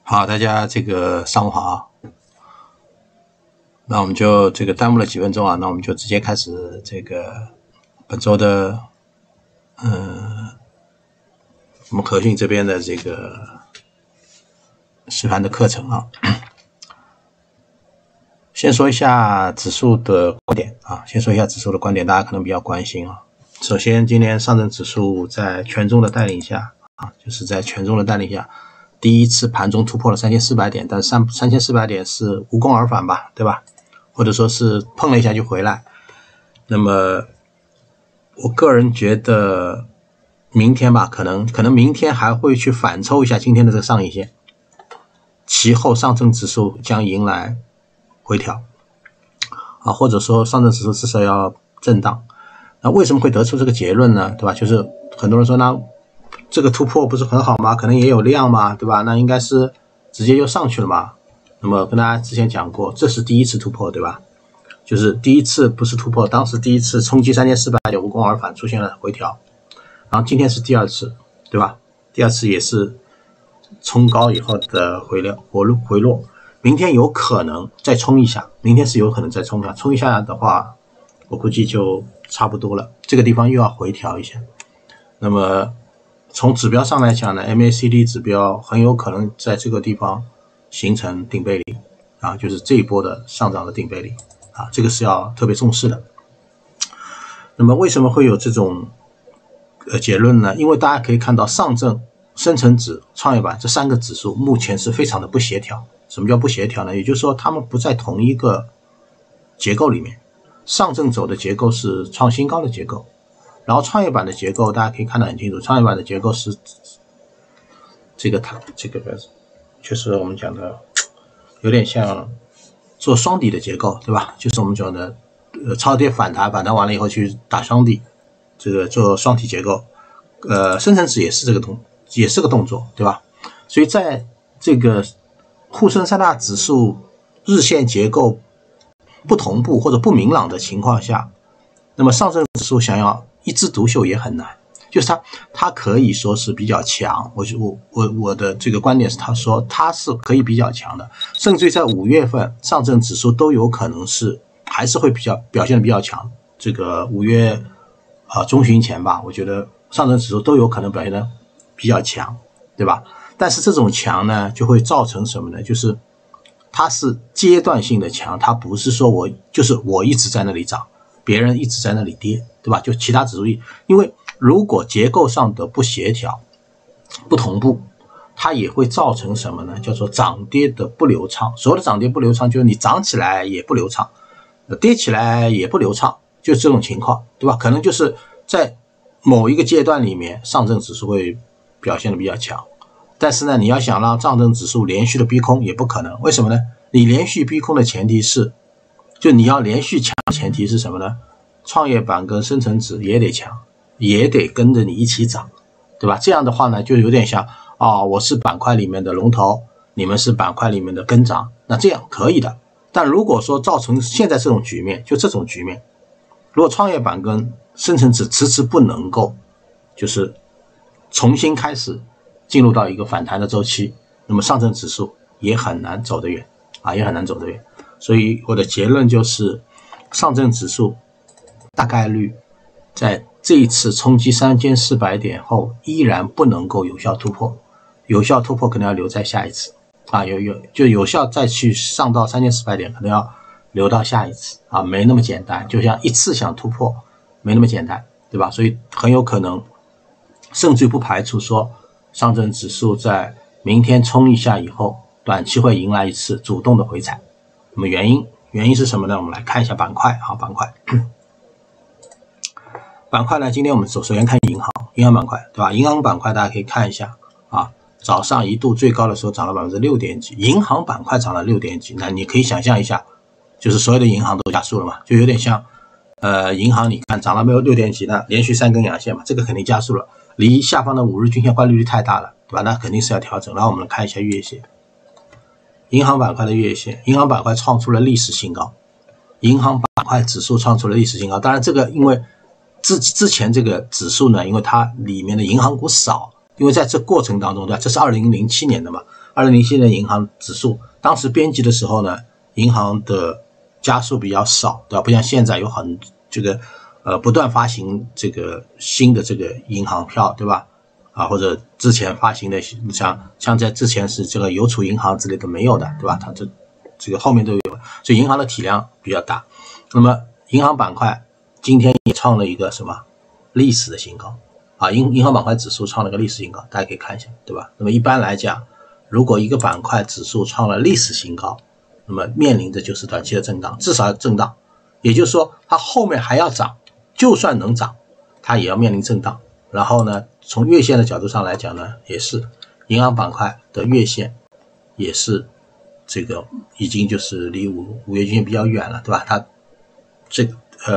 好，大家这个上午好啊。那我们就这个耽误了几分钟啊，那我们就直接开始这个本周的我们和讯这边的这个实盘的课程啊。先说一下指数的观点啊，大家可能比较关心啊。首先，今天上证指数在权重的带领下啊，第一次盘中突破了3400点，但3400点是无功而返吧，对吧？或者说是碰了一下就回来。那么我个人觉得明天吧，可能明天还会去反抽一下今天的这个上影线，其后上证指数将迎来回调啊，或者说上证指数至少要震荡。那为什么会得出这个结论呢？对吧？就是很多人说那这个突破不是很好吗？可能也有量嘛，对吧？那应该是直接就上去了嘛。那么跟大家之前讲过，这是第一次突破，对吧？就是第一次不是突破，当时第一次冲击3400点无功而返，出现了回调。然后今天是第二次，对吧？第二次也是冲高以后的回落。明天有可能再冲一下，冲一下的话，我估计就差不多了。这个地方又要回调一下。那么从指标上来讲呢 ，MACD 指标很有可能在这个地方形成顶背离啊，就是这一波的上涨的顶背离啊，这个是要特别重视的。那么为什么会有这种结论呢？因为大家可以看到上证、深成指、创业板这三个指数目前是非常的不协调。什么叫不协调呢？也就是说它们不在同一个结构里面。上证走的结构是创新高的结构，然后创业板的结构大家可以看得很清楚，创业板的结构是这个就是我们讲的有点像做双底的结构，对吧？就是我们讲的超跌反弹完了以后去打双底，这个做双体结构。深成指也是个动作，对吧？所以在这个沪深三大指数日线结构不同步或者不明朗的情况下，那么上证指数想要一枝独秀也很难。就是它可以说是比较强，我的这个观点是，他说它是可以比较强的，甚至于在5月份上证指数都有可能是还是会表现的比较强。这个5月中旬前吧，我觉得上证指数都有可能表现的比较强，对吧？但是这种强呢，就会造成什么呢？就是它是阶段性的强，它不是说我一直在那里涨，别人一直在那里跌，对吧？就其他指数因为如果结构上的不协调、不同步，它也会造成什么呢？叫做涨跌的不流畅。所谓的涨跌不流畅，就是你涨起来也不流畅，跌起来也不流畅，就是这种情况，对吧？可能就是在某一个阶段里面，上证指数会表现的比较强，但是呢，你要想让上证指数连续的逼空也不可能。为什么呢？你连续逼空的前提是，就你要连续强的前提是什么呢？创业板跟深成指也得强，也得跟着你一起涨，对吧？这样的话呢，就有点像我是板块里面的龙头，你们是板块里面的跟涨，那这样可以的。但如果说造成现在这种局面，如果创业板跟深成指迟迟不能够就是重新开始进入到一个反弹的周期，那么上证指数也很难走得远。所以我的结论就是，上证指数大概率在这一次冲击3400点后依然不能够有效突破，可能要留在下一次啊，有效再去上到3400点可能要留到下一次啊，没那么简单，就像一次想突破没那么简单，对吧？所以很有可能甚至不排除说上证指数在明天冲一下以后，短期会迎来一次主动的回踩。那么原因是什么呢？我们来看一下板块呢，今天我们首先看银行板块，对吧？银行板块大家可以看一下啊，早上一度最高的时候涨了 6. 点几，银行板块涨了 6. 点几，那你可以想象一下，就是所有的银行都加速了嘛，就有点像银行你看涨了没有 6. 点几呢，连续3根阳线嘛，这个肯定加速了，离下方的5日均线乖离率太大了，对吧？那肯定是要调整。然后我们来看一下月线，银行板块的月线，银行板块创出了历史新高，银行板块指数创出了历史新高。当然这个因为之前这个指数呢，因为它里面的银行股少，因为在这过程当中，对吧？这是2007年的嘛， 2007年银行指数当时编辑的时候呢，银行的家数比较少，对吧？不像现在有很不断发行这个新的这个银行票，对吧？或者之前发行的像在之前是这个邮储银行之类的没有的，对吧？它这个后面都有，所以银行的体量比较大。那么银行板块今天也创了一个什么历史的新高银行板块指数创了个历史新高，大家可以看一下，对吧？那么一般来讲，如果一个板块指数创了历史新高，那么面临的就是短期的震荡，至少要震荡，也就是说它后面还要涨，就算能涨，它也要面临震荡。然后呢，从月线的角度上来讲呢，也是银行板块的月线也是这个已经就是离五月均线比较远了，对吧？它这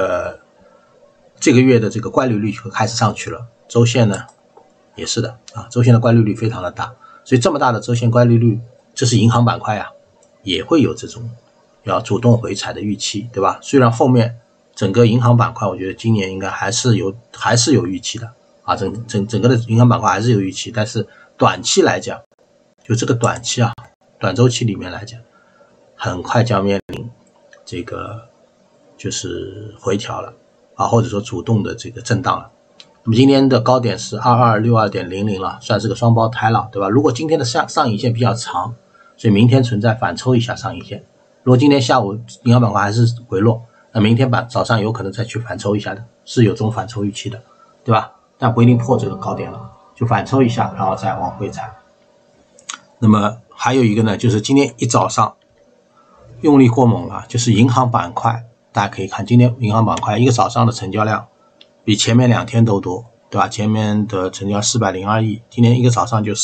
个月的这个乖离率就开始上去了，周线呢也是的周线的乖离率非常的大，所以这么大的周线乖离率，这是银行板块也会有这种要主动回踩的预期，对吧？虽然后面整个银行板块我觉得今年应该还是有预期的整个的银行板块还是有预期，但是短期来讲，就这个短期短周期里面来讲，很快将面临这个就是回调了或者说主动的这个震荡了。那么今天的高点是 2262.00 了，算是个双胞胎了，对吧？如果今天的上影线比较长，所以明天存在反抽一下上影线。如果今天下午银行板块还是回落，那明天早上有可能再去反抽一下的，是有这种反抽预期的，对吧？但不一定破这个高点了，就反抽一下，然后再往回踩。那么还有一个呢，就是今天一早上用力过猛了，就是银行板块，大家可以看今天银行板块一个早上的成交量比前面2天都多，对吧？前面的成交402亿，今天一个早上就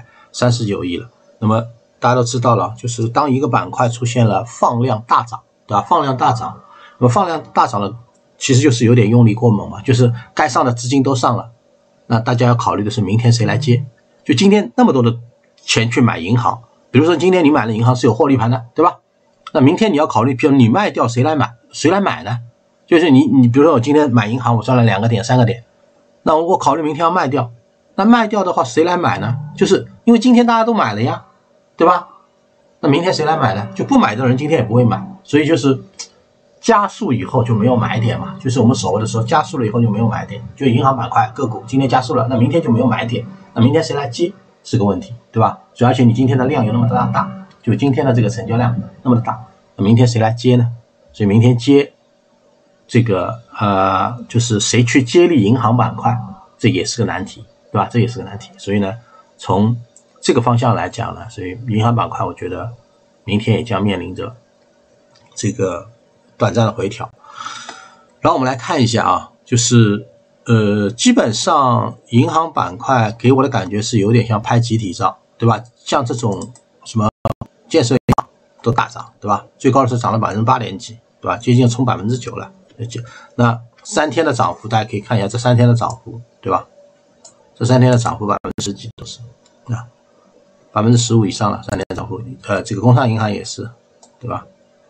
439亿了。那么大家都知道了，就是当一个板块出现了放量大涨，对吧？放量大涨，那么放量大涨了，其实就是有点用力过猛嘛，就是该上的资金都上了，那大家要考虑的是明天谁来接。就今天那么多的钱去买银行，比如说今天你买了银行是有获利盘的，对吧？那明天你要考虑，比如你卖掉谁来买呢？就是你比如说我今天买银行我赚了2个点3个点，那我考虑明天要卖掉，那卖掉的话谁来买呢？就是因为今天大家都买了呀，对吧？那明天谁来买呢？就不买的人今天也不会买，所以就是加速以后就没有买点嘛，就是我们所谓的说加速了以后就没有买点，就银行板块个股今天加速了，那明天就没有买点，那明天谁来接是个问题，对吧？而且你今天的量有那么大，就今天的这个成交量那么大，那明天谁来接呢？所以明天接这个就是谁去接力银行板块，这也是个难题，对吧？这也是个难题。所以呢，从这个方向来讲呢，所以银行板块我觉得明天也将面临着这个短暂的回调。然后我们来看一下就是基本上银行板块给我的感觉是有点像拍集体照，对吧？像这种什么建设银行都大涨，对吧？最高的是涨了8点几，对吧？接近冲9%了。那3天的涨幅大家可以看一下，这3天的涨幅，对吧？这3天的涨幅10%几都是15%以上了，3天的涨幅。这个工商银行也是，对吧？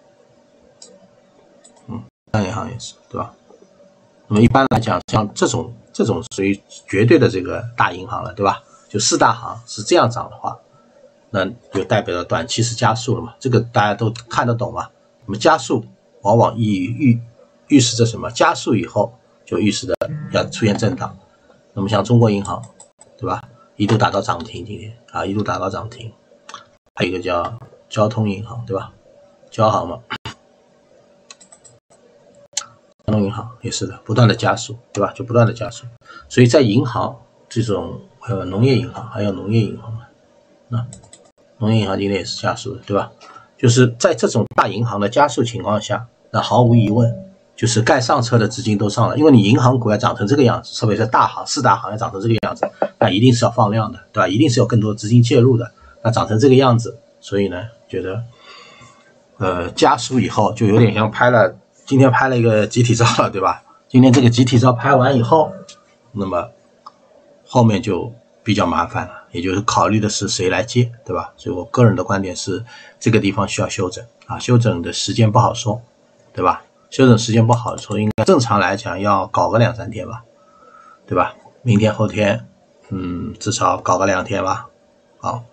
工商银行也是，对吧？那么一般来讲，像这种属于绝对的这个大银行了，对吧？就4大行是这样涨的话，那就代表了短期是加速了嘛，这个大家都看得懂嘛。那么加速往往预示着什么？加速以后就预示着要出现震荡。那么像中国银行，对吧？一度达到涨停，今天一度达到涨停。还有一个叫交通银行，对吧？交行嘛，交通银行也是的，不断的加速，对吧？就不断的加速。所以在银行这种农业银行，还有农业银行农业银行今天也是加速的，对吧？就是在这种大银行的加速情况下，那毫无疑问就是该上车的资金都上了，因为你银行股要涨成这个样子，特别是4大行要涨成这个样子，那一定是要放量的，对吧？一定是有更多资金介入的，那涨成这个样子，所以呢，觉得加速以后就有点像今天拍了一个集体照了，对吧？今天这个集体照拍完以后，那么后面就比较麻烦了，也就是考虑的是谁来接，对吧？所以我个人的观点是这个地方需要修整修整的时间不好说，对吧？修整时间不好说，应该正常来讲要搞个2-3天吧，对吧？明天后天至少搞个2天吧，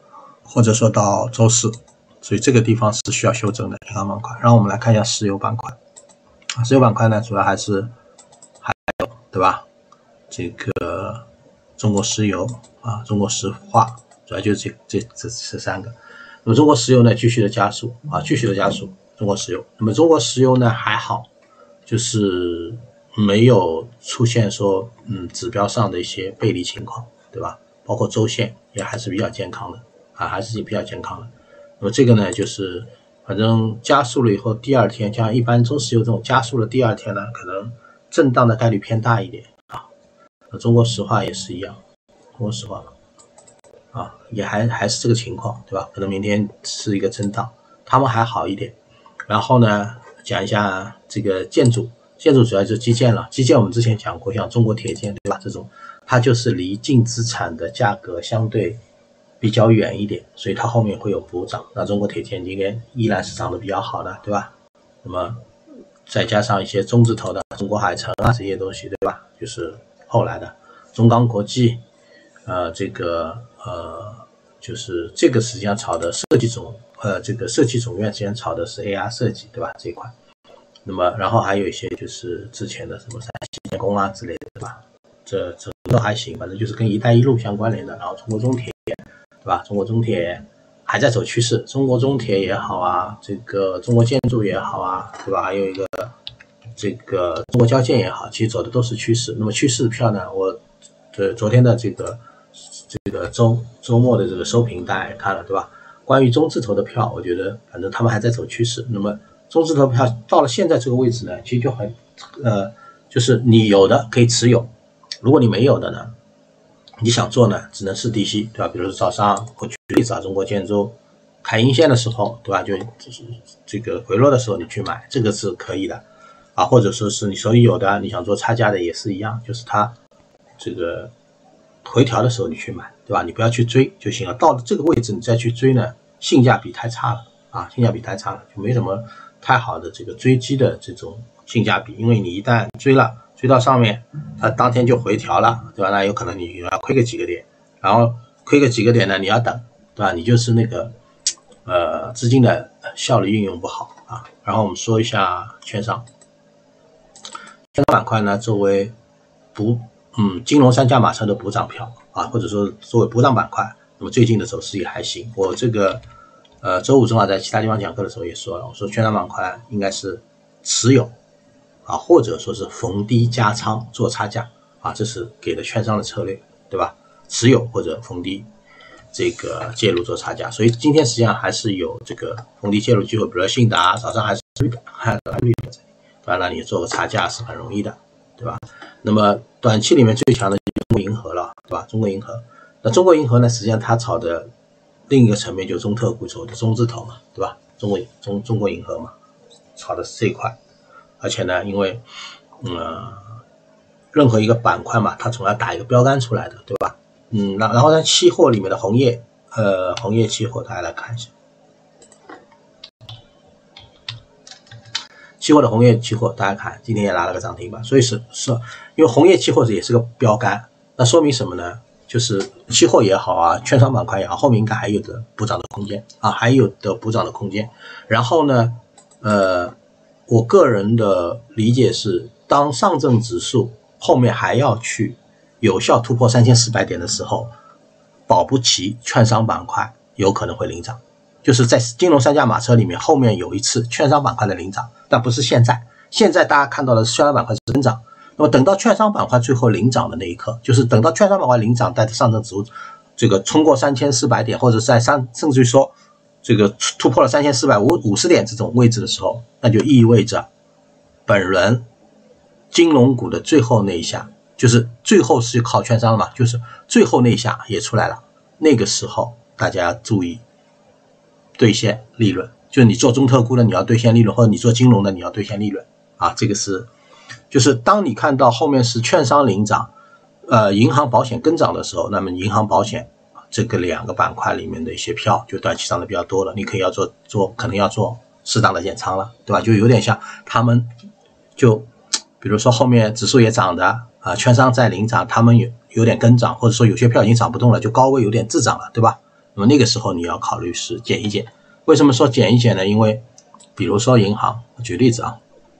或者说到周四，所以这个地方是需要修正的银行板块。然后我们来看一下石油板块，石油板块呢主要还有对吧？这个中国石油啊，中国石化，主要就是这三个。那么中国石油呢继续的加速啊，继续的加速。中国石油，那么中国石油呢还好，就是没有出现说指标上的一些背离情况，对吧？包括周线也还是比较健康的啊，还是比较健康的。那么这个呢就是反正加速了以后，第二天像一般中石油这种加速了第二天呢，可能震荡的概率偏大一点啊。中国石化也是一样，中国石化啊也还是这个情况，对吧？可能明天是一个震荡，他们还好一点。然后呢，讲一下这个建筑主要就是基建了。基建我们之前讲过，像中国铁建，对吧？这种它就是离净资产的价格相对比较远一点，所以它后面会有补涨。那中国铁建今天依然是涨得比较好的，对吧？那么再加上一些中字头的中国海城啊这些东西，对吧？就是后来的中钢国际，就是这个实际上炒的这个设计总院之前炒的是 AR 设计，对吧？这一块。那么然后还有一些就是之前的什么山西建工啊之类的，对吧？这都还行，反正就是跟一带一路相关联的。然后中国中铁，对吧？中国中铁还在走趋势，中国中铁也好啊，这个中国建筑也好啊，对吧？还有一个这个中国交建也好，其实走的都是趋势。那么趋势票呢，我昨天的这个周末的这个收评大家也看了，对吧？关于中字头的票，我觉得反正他们还在走趋势。那么中字头票到了现在这个位置呢，其实就很就是你有的可以持有，如果你没有的呢，你想做呢，只能是低吸，对吧？比如说早上我举例子啊，中国建筑开阴线的时候，对吧？就是这个回落的时候你去买，这个是可以的啊。或者说是你手里有的，你想做差价的也是一样，就是它这个回调的时候你去买，对吧？你不要去追就行了。到了这个位置你再去追呢，性价比太差了啊，性价比太差了，就没什么太好的这个追击的这种性价比。因为你一旦追到上面，它当天就回调了，对吧？那有可能你要亏个几个点，然后亏个几个点呢，你要等，对吧？你就是那个资金的效率运用不好啊。然后我们说一下券商板块呢，作为金融三驾马车的补涨票啊，或者说作为补涨板块，那么最近的走势也还行。我这个周五正好在其他地方讲课的时候也说了，我说券商板块应该是持有啊，或者说是逢低加仓做差价啊，这是给的券商的策略，对吧？持有或者逢低这个介入做差价，所以今天实际上还是有这个逢低介入机会，比如信达早上还是绿的，对吧？那你做个差价是很容易的，对吧？那么短期里面最强的就是中国银河了，对吧？中国银河，那中国银河呢，实际上它炒的另一个层面就是中特估走的中字头嘛，对吧？中国银河嘛，炒的是这一块。而且呢，因为任何一个板块嘛，它总要打一个标杆出来的，对吧？然后呢，期货里面的红叶期货，大家来看一下，期货的红叶期货，大家看今天也拉了个涨停板，所以是因为红叶期货也是个标杆，那说明什么呢？就是期货也好啊，券商板块也好，后面应该还有的补涨的空间啊，还有的补涨的空间。然后呢，我个人的理解是，当上证指数后面还要去有效突破3400点的时候，保不齐券商板块有可能会领涨，就是在金融三驾马车里面后面有一次券商板块的领涨，但不是现在。现在大家看到的是券商板块是增长，那么等到券商板块最后领涨的那一刻，就是等到券商板块领涨带着上证指数这个冲过3400点，或者在甚至于说这个突破了3450点这种位置的时候，那就意味着本轮金融股的最后那一下，就是最后是靠券商了嘛，就是最后那一下也出来了，那个时候大家注意兑现利润，就是你做中特估的你要兑现利润，或者你做金融的你要兑现利润啊，这个是就是当你看到后面是券商领涨，银行保险跟涨的时候，那么银行保险这个两个板块里面的一些票就短期涨的比较多了，你可以可能要做适当的减仓了，对吧？就有点像他们就比如说后面指数也涨的券商在领涨，他们有点跟涨，或者说有些票已经涨不动了，就高位有点滞涨了，对吧？ 那么那个时候你要考虑是减一减。为什么说减一减呢？因为比如说银行，举例子啊，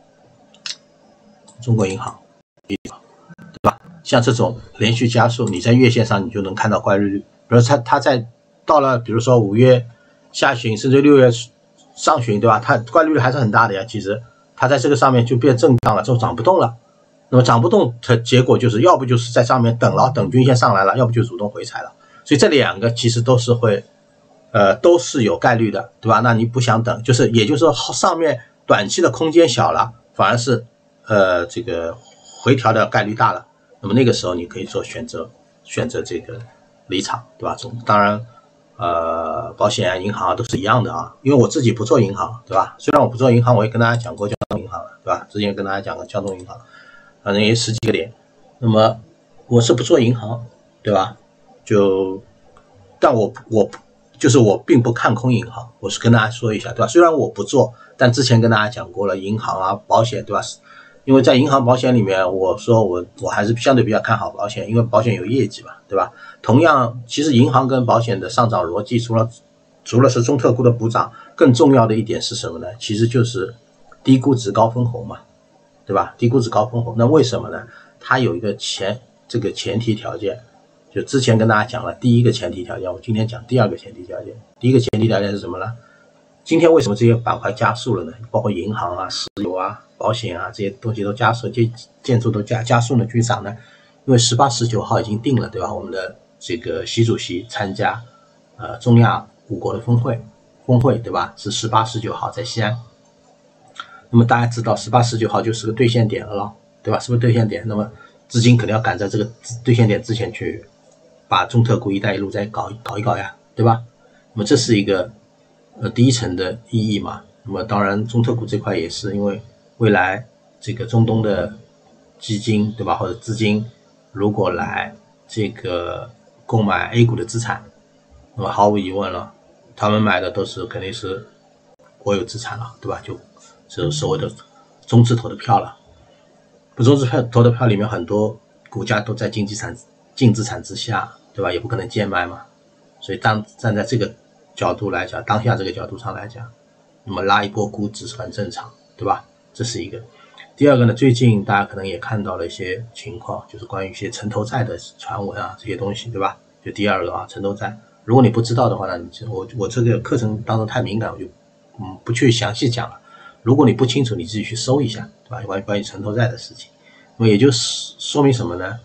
中国银行，对吧？像这种连续加速，你在月线上你就能看到乖离率。比如它在到了比如说5月下旬甚至6月上旬，对吧？它乖离率还是很大的呀。其实它在这个上面就变震荡了，就涨不动了。那么涨不动的结果就是要不就是在上面等均线上来了，要不就主动回踩了。所以这两个其实都是会都是有概率的，对吧？那你不想等，也就是说上面短期的空间小了，反而是这个回调的概率大了。那么那个时候你可以做选择这个离场，对吧？当然保险啊、银行啊都是一样的啊。因为我自己不做银行，对吧？虽然我不做银行，我也跟大家讲过交通银行了，对吧？之前跟大家讲过交通银行，反正也10几个点。那么我是不做银行，对吧？但我并不看空银行，我是跟大家说一下，对吧？虽然我不做，但之前跟大家讲过了，银行啊、保险，对吧？因为在银行保险里面，我说我还是相对比较看好保险，因为保险有业绩嘛，对吧？同样，其实银行跟保险的上涨逻辑，除了是中特估的补涨，更重要的一点是什么呢？其实就是低估值高分红嘛，对吧？低估值高分红，那为什么呢？它有一个前提条件，就之前跟大家讲了第一个前提条件，我今天讲第二个前提条件。第一个前提条件是什么呢？今天为什么这些板块加速了呢？包括银行啊、石油啊、保险啊这些东西都加速，建筑都加速了居涨呢？因为18、19号已经定了，对吧？我们的这个习主席参加中亚5国的峰会，对吧？是18、19号在西安。那么大家知道18、19号就是个兑现点了，对吧？是不是兑现点？那么资金肯定要赶在这个兑现点之前去把中特估一带一路再搞一搞呀，对吧？那么这是一个第一层的意义嘛。那么当然中特估这块也是因为未来这个中东的基金，对吧？或者资金如果来这个购买 A 股的资产，那么毫无疑问了，他们买的肯定是国有资产了，对吧？就是所谓的中字头的票了。中字头的票里面很多股价都在净资产之下，对吧？也不可能贱卖嘛。所以站在这个角度来讲，当下这个角度上来讲，那么拉一波估值是很正常，对吧？这是一个。第二个呢，最近大家可能也看到了一些情况，就是关于一些城投债的传闻啊，这些东西，对吧？就第二个啊，城投债。如果你不知道的话呢，我这个课程当中太敏感，我就不去详细讲了。如果你不清楚，你自己去搜一下，对吧？关于城投债的事情。那么也就是说明什么呢？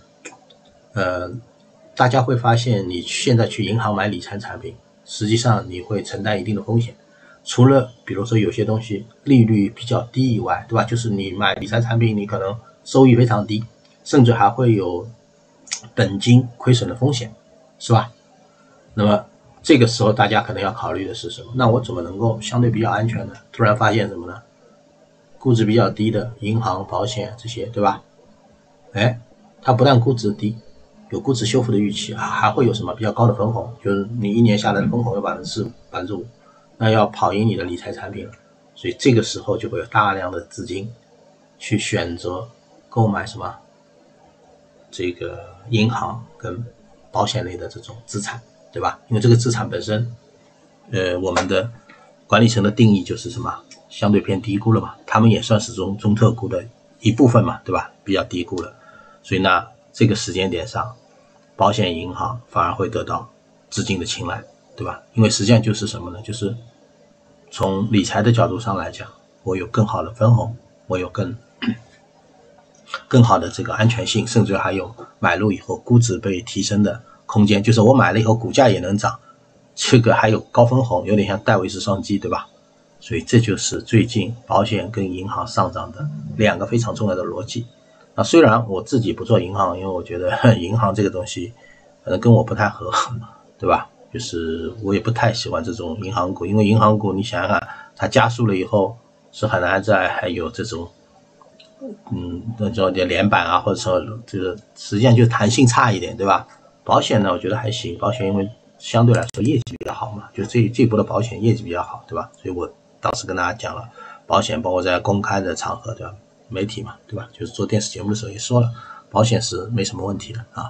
大家会发现你现在去银行买理财产品，实际上你会承担一定的风险。除了比如说有些东西利率比较低以外，对吧？就是你买理财产品，你可能收益非常低，甚至还会有本金亏损的风险，是吧？那么这个时候大家可能要考虑的是什么？那我怎么能够相对比较安全呢？突然发现什么呢？估值比较低的银行、保险这些，对吧？它不但估值低，有估值修复的预期，还会有什么比较高的分红？就是你1年下来的分红有4%、5%，那要跑赢你的理财产品了。所以这个时候就会有大量的资金去选择购买什么这个银行跟保险类的这种资产，对吧？因为这个资产本身我们的管理层的定义就是什么？相对偏低估了嘛，他们也算是中特估的一部分嘛，对吧？比较低估了。所以呢，这个时间点上，保险银行反而会得到资金的青睐，对吧？因为实际上就是什么呢？就是从理财的角度上来讲，我有更好的分红，我有更好的这个安全性，甚至还有买入以后估值被提升的空间，就是我买了以后股价也能涨，这个还有高分红，有点像戴维斯双击，对吧？所以这就是最近保险跟银行上涨的2个非常重要的逻辑。那虽然我自己不做银行，因为我觉得银行这个东西可能跟我不太合，对吧？就是我也不太喜欢这种银行股，因为银行股你想想看，它加速了以后是很难再还有这种那种连板啊，或者说这个实际上就弹性差一点，对吧？保险呢我觉得还行，保险因为相对来说业绩比较好嘛，就这一波的保险业绩比较好，对吧？所以我当时跟大家讲了，保险包括在公开的场合，对吧？媒体嘛，对吧？就是做电视节目的时候也说了，保险是没什么问题的啊。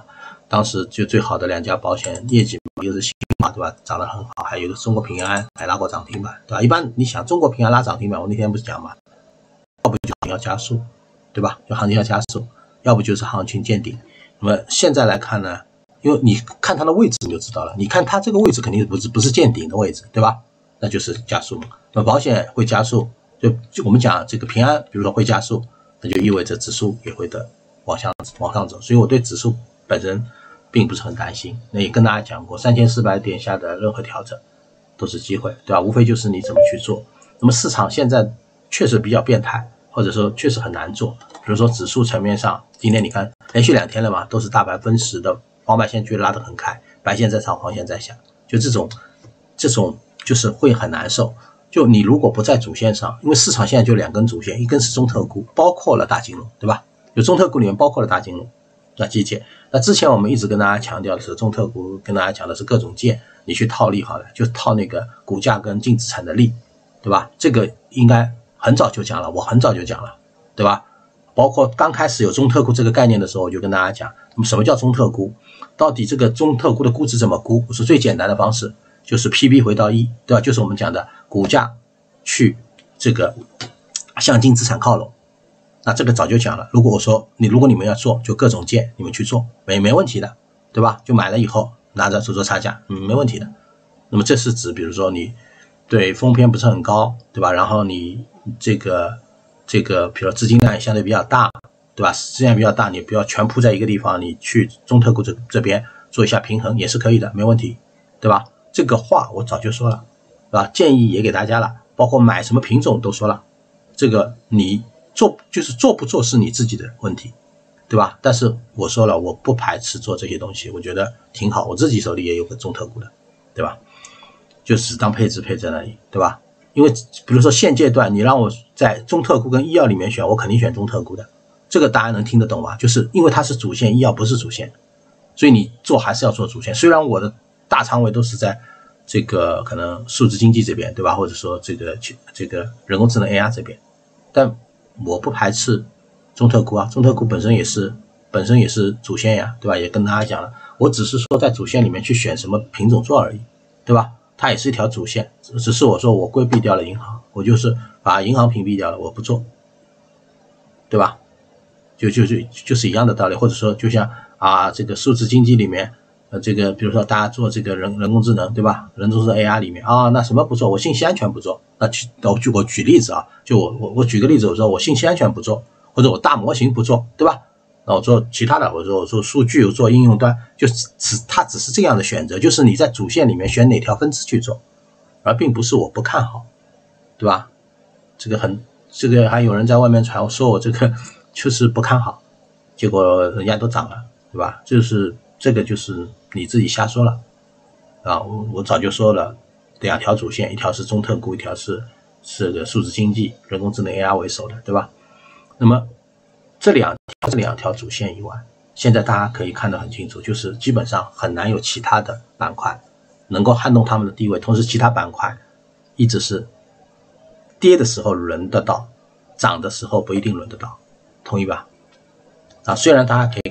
当时就最好的两家保险业绩，一个是新华，对吧，涨得很好，还有一个中国平安还拉过涨停板，对吧？一般你想中国平安拉涨停板，我那天不是讲嘛，要不就要加速，对吧？就行情要加速，要不就是行情见顶。那么现在来看呢，因为你看它的位置你就知道了，你看它这个位置肯定不是见顶的位置，对吧？那就是加速嘛。那么保险会加速，就我们讲这个平安，比如说会加速，那就意味着指数也会往上走。所以我对指数本身并不是很担心。那也跟大家讲过，3400点下的任何调整都是机会，对吧？无非就是你怎么去做。那么市场现在确实比较变态，或者说确实很难做。比如说指数层面上，今天你看连续2天了嘛，都是大盘分时的黄白线距拉得很开，白线在上，黄线在下，就这种就是会很难受。就你如果不在主线上，因为市场现在就2根主线，一根是中特估，包括了大金融，对吧？就中特估里面包括了大金融，那基建。那之前我们一直跟大家强调的是中特估，跟大家讲的是各种剑，你去套利好了，就套那个股价跟净资产的利，对吧？这个应该很早就讲了，我很早就讲了，对吧？包括刚开始有中特估这个概念的时候，我就跟大家讲，那么什么叫中特估？到底这个中特估的估值怎么估？我说最简单的方式就是 PB 回到1，对吧？就是我们讲的股价去这个向净资产靠拢。那这个早就讲了，如果你们要做，就各种剑你们去做，没问题的，对吧？就买了以后拿着做差价，没问题的。那么这是指比如说你对风险不是很高，对吧？然后你这个比如说资金量也相对比较大，对吧？资金量比较大，你不要全铺在一个地方，你去中特估这边做一下平衡也是可以的，没问题，对吧？这个话我早就说了，对吧？建议也给大家了，包括买什么品种都说了，这个你做不做是你自己的问题，对吧？但是我说了，我不排斥做这些东西，我觉得挺好，我自己手里也有个中特估的，对吧？就只当配置配在那里，对吧？因为比如说现阶段你让我在中特估跟医药里面选，我肯定选中特估的，这个大家能听得懂吗？就是因为它是主线，医药不是主线，所以你做还是要做主线。虽然我的大仓位都是在这个可能数字经济这边，对吧？或者说这个人工智能 AI 这边，但我不排斥中特估啊，中特估本身也是主线呀，对吧？也跟大家讲了，我只是说在主线里面去选什么品种做而已，对吧？它也是一条主线，只是我说我规避掉了银行，我就是把银行屏蔽掉了，我不做，对吧？就是一样的道理。或者说就像这个数字经济里面这个比如说大家做这个人工智能，对吧？人工智能 AI 里面那什么不做？我信息安全不做。那我举例子就我举个例子，我说我信息安全不做，或者我大模型不做，对吧？那我做其他的，我做数据，我做应用端，它只是这样的选择，就是你在主线里面选哪条分支去做，而并不是我不看好，对吧？这个还有人在外面传说我这个就是不看好，结果人家都涨了，对吧？这个就是你自己瞎说了我早就说了，2条主线，一条是中特估，一条是个数字经济、人工智能 AI 为首的，对吧？那么这两条主线以外，现在大家可以看得很清楚，就是基本上很难有其他的板块能够撼动他们的地位，同时其他板块一直是跌的时候轮得到，涨的时候不一定轮得到，同意吧？虽然大家可以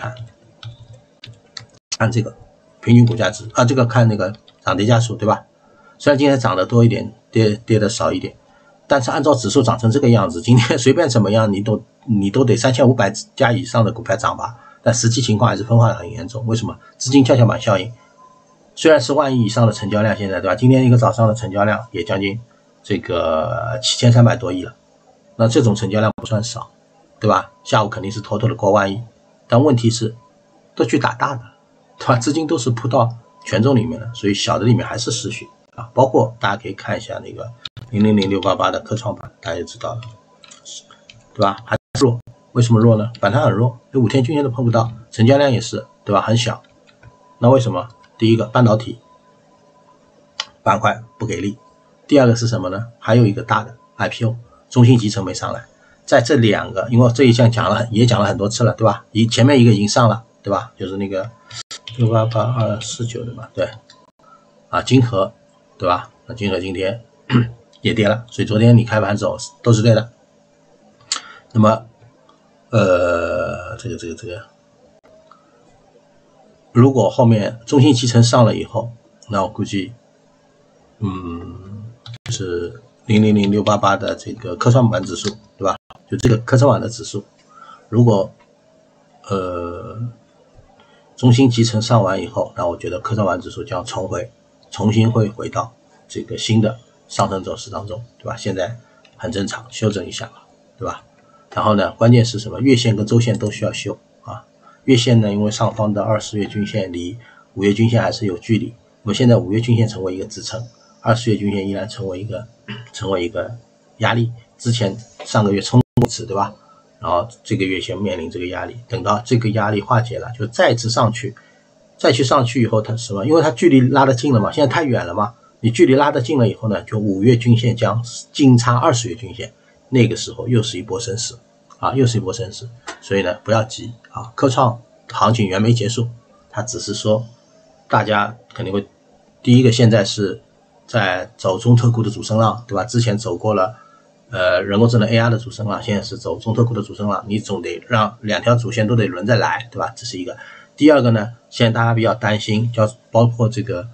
看这个平均股价值这个看那个涨跌家数，对吧？虽然今天涨得多一点，跌的少一点，但是按照指数涨成这个样子，今天随便怎么样你都得3500家以上的股票涨吧，但实际情况还是分化的很严重。为什么？资金跷跷板效应，虽然是10000亿以上的成交量，现在对吧？今天一个早上的成交量也将近这个7300多亿了，那这种成交量不算少，对吧？下午肯定是偷偷的过10000亿，但问题是都去打大的，对吧？资金都是扑到权重里面了，所以小的里面还是失血包括大家可以看一下那个000688的科创板，大家就知道了，对吧？还是弱，为什么弱呢？反弹很弱，有5天均线都碰不到，成交量也是，对吧？很小。那为什么？第一个半导体板块不给力，第二个是什么呢？还有一个大的 IPO 中芯集成没上来，在这2个，因为这一项也讲了很多次了，对吧？前面一个已经上了，对吧？就是那个688249的嘛，对金河，对吧？那金河今天也跌了，所以昨天你开盘走都是对的。那么这个如果后面中芯集成上了以后，那我估计就是000688的这个科创板指数，对吧？就这个科创板的指数，如果中芯集成上完以后，那我觉得科创板指数将重新会回到这个新的上升走势当中，对吧？现在很正常，修正一下，对吧？然后呢，关键是什么？月线跟周线都需要修啊。月线呢，因为上方的20月均线离5月均线还是有距离，那么现在5月均线成为一个支撑，20月均线依然成为一个压力。之前上个月冲过一次，对吧？然后这个月先面临这个压力，等到这个压力化解了，就再次上去，上去以后它什么？因为它距离拉得近了嘛，现在太远了嘛，你距离拉得近了以后呢，就5月均线将金叉20月均线，那个时候又是一波升势啊，所以呢不要急啊，科创行情远没结束，它只是说大家肯定会第一个现在是在走中特估的主升浪，对吧？之前走过了人工智能 AI 的主升浪，现在是走中特估的主升浪，你总得让两条主线都得轮着来，对吧？这是一个。第二个呢，现在大家比较担心，包括这个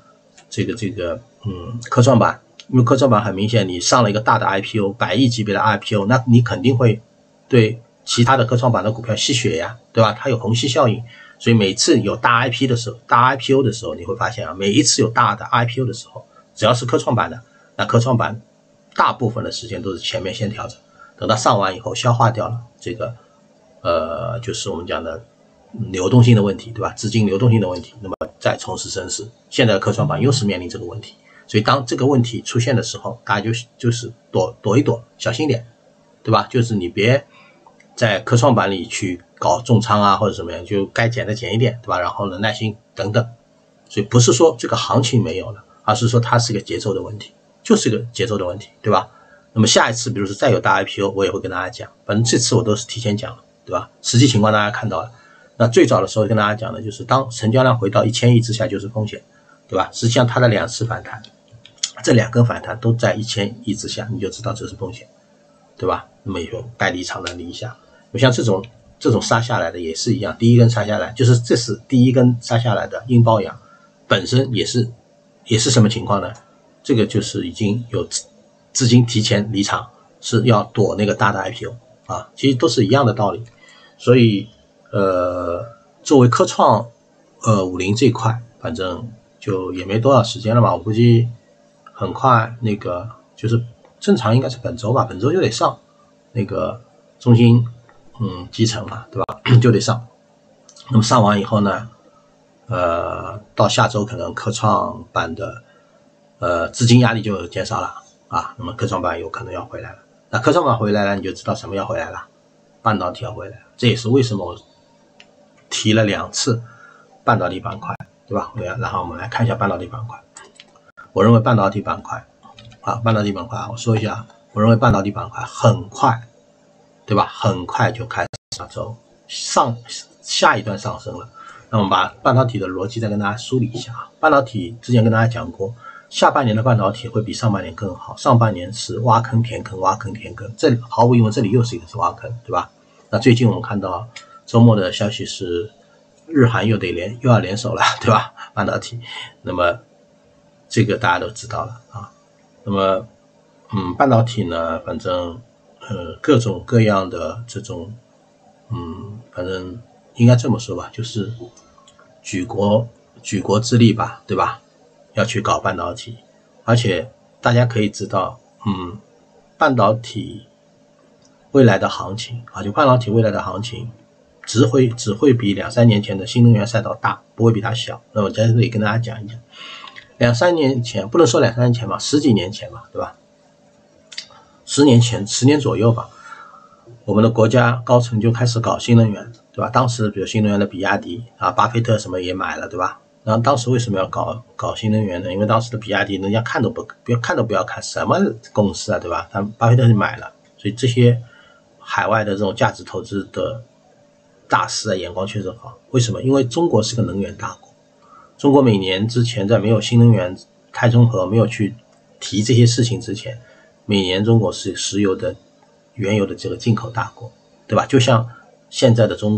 科创板，因为科创板很明显，你上了一个大的 IPO，100亿级别的 IPO， 那你肯定会对其他的科创板的股票吸血呀，对吧？它有虹吸效应，所以每次有大 IPO 的时候，你会发现啊，每一次有大的 IPO 的时候，只要是科创板的，那科创板大部分的时间都是前面先调整，等到上完以后消化掉了这个就是我们讲的流动性的问题，对吧？资金流动性的问题，那么再重拾升势。现在的科创板又是面临这个问题，所以当这个问题出现的时候，大家就是躲一躲，小心点，对吧？就是你别在科创板里去搞重仓啊或者什么样，就该减的减一点，对吧？然后呢，耐心等等。所以不是说这个行情没有了，而是说它是个节奏的问题，就是个节奏的问题，对吧？那么下一次比如说再有大 IPO， 我也会跟大家讲，反正这次我都是提前讲了，对吧？实际情况大家看到了。那最早的时候跟大家讲的就是当成交量回到1000亿之下就是风险，对吧？实际上它的2次反弹，这2根反弹都在1000亿之下，你就知道这是风险，对吧？那么以后该离场的离一下。像这种杀下来的也是一样，第一根杀下来就是这是第一根杀下来的阴包阳，本身也是什么情况呢？这个就是已经有资金提前离场，是要躲那个大的 IPO 啊，其实都是一样的道理。所以作为科创50这一块，反正就也没多少时间了嘛，我估计很快那个就是正常应该是本周吧，本周就得上那个中芯集成嘛，对吧？就得上。那么上完以后呢，到下周可能科创板的资金压力就减少了啊，那么科创板有可能要回来了。那科创板回来了，你就知道什么要回来了，半导体要回来了。这也是为什么我提了2次半导体板块，对吧？然后我们来看一下半导体板块。我认为半导体板块我说一下，我认为半导体板块很快，对吧？很快就开始下周下一段上升了。那我们把半导体的逻辑再跟大家梳理一下啊。半导体之前跟大家讲过，下半年的半导体会比上半年更好，上半年是挖坑填坑，挖坑填坑，这毫无疑问这里又是一个是挖坑，对吧？那最近我们看到周末的消息是日韩又要联手了，对吧？半导体，那么这个大家都知道了啊。那么半导体呢，反正各种各样的这种反正应该这么说吧，就是举国之力吧，对吧？要去搞半导体，而且大家可以知道半导体未来的行情啊，就半导体未来的行情只会比2-3年前的新能源赛道大，不会比它小。那我在这里跟大家讲一讲，2-3年前不能说2-3年前吧，10几年前吧，对吧？10年左右吧，我们的国家高层就开始搞新能源，对吧？当时比如新能源的比亚迪啊，巴菲特什么也买了，对吧？然后当时为什么要搞新能源呢？因为当时的比亚迪人家看都不要看，什么公司啊，对吧？巴菲特是买了，所以这些海外的这种价值投资的大师啊，眼光确实好。为什么？因为中国是个能源大国，中国每年之前在没有新能源碳中和没有去提这些事情之前，每年中国是原油的这个进口大国，对吧？就像现在的中国